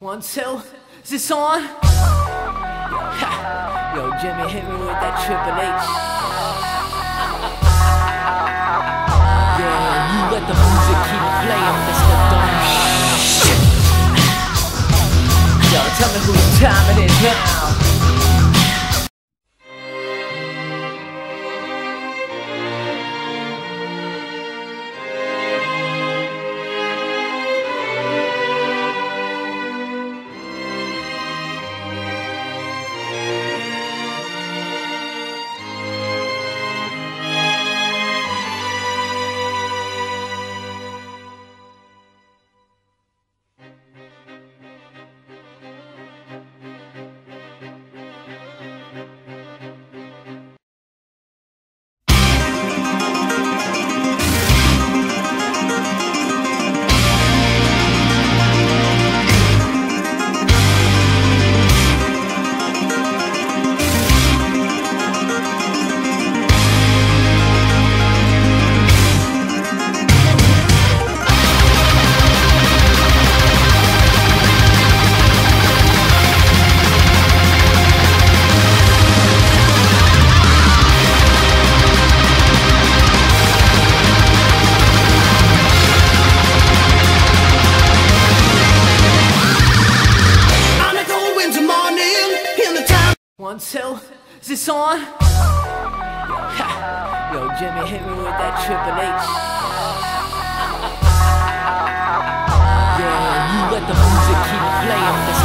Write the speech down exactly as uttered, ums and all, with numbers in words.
One, two, is this on? Ha. Yo, Jimmy, hit me with that Triple H. Yeah, you let the music keep playing, Mister Dumb Shit. Yo, tell me whose time it is now. One, two, is this on? Ha. Yo, Jimmy, hit me with that Triple H. Yeah, you let the music keep playing.